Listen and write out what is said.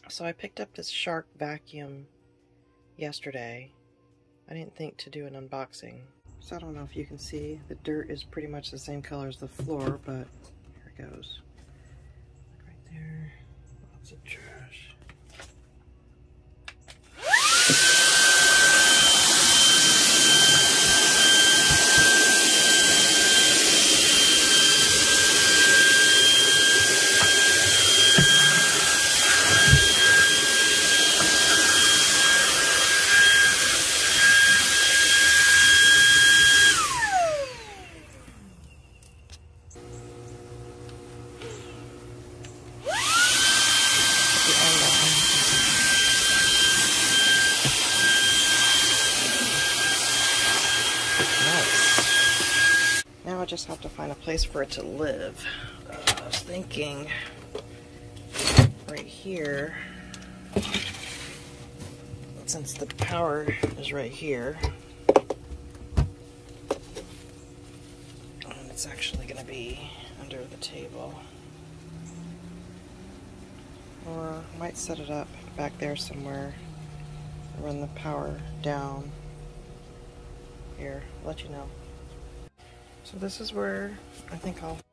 So I picked up this Shark vacuum yesterday. I didn't think to do an unboxing. So I don't know if you can see, the dirt is pretty much the same color as the floor, but here it goes. Right there, lots of trash. Nice. Now I just have to find a place for it to live. I was thinking right here, since the power is right here, and it's actually going to be under the table. Or I might set it up back there somewhere, run the power down. Here, I'll let you know. So this is where I think I'll